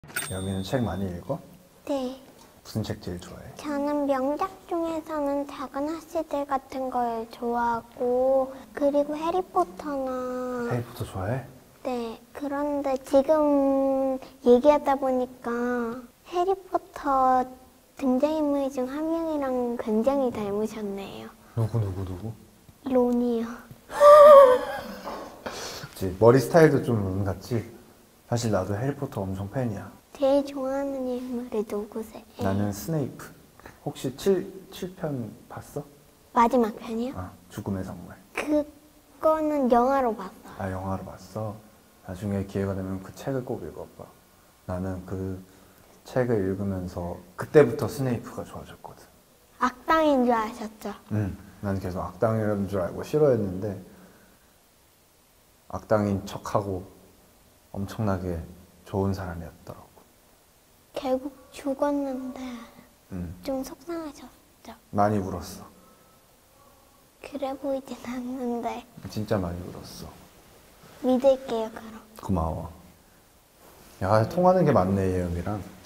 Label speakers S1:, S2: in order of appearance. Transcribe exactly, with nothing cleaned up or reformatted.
S1: 여기는 책 많이 읽어?
S2: 네.
S1: 무슨 책 제일 좋아해?
S2: 저는 명작 중에서는 작은 하시들 같은 걸 좋아하고, 그리고 해리포터나
S1: 해리포터 좋아해?
S2: 네. 그런데 지금 얘기하다 보니까 해리포터 등장인물 중 한 명이랑 굉장히 닮으셨네요.
S1: 누구 누구 누구?
S2: 론이요.
S1: 그치, 머리 스타일도 좀 론 같지? 사실 나도 해리포터 엄청 팬이야.
S2: 제일 좋아하는 인물이 누구세요?
S1: 나는 스네이프. 혹시 칠, 칠 편 봤어?
S2: 마지막 편이요?
S1: 아, 죽음의 성물.
S2: 그거는 영화로 봤어요.
S1: 아, 영화로 봤어? 나중에 기회가 되면 그 책을 꼭 읽어봐. 나는 그 책을 읽으면서 그때부터 스네이프가 좋아졌거든.
S2: 악당인 줄 아셨죠?
S1: 응. 난 계속 악당이라는 줄 알고 싫어했는데 악당인 척하고 엄청나게 좋은 사람이었더라고.
S2: 결국 죽었는데
S1: 응.
S2: 좀 속상하셨죠?
S1: 많이 울었어.
S2: 그래 보이진 않는데
S1: 진짜 많이 울었어.
S2: 믿을게요 그럼.
S1: 고마워. 야, 통하는 게 많네, 예영이랑.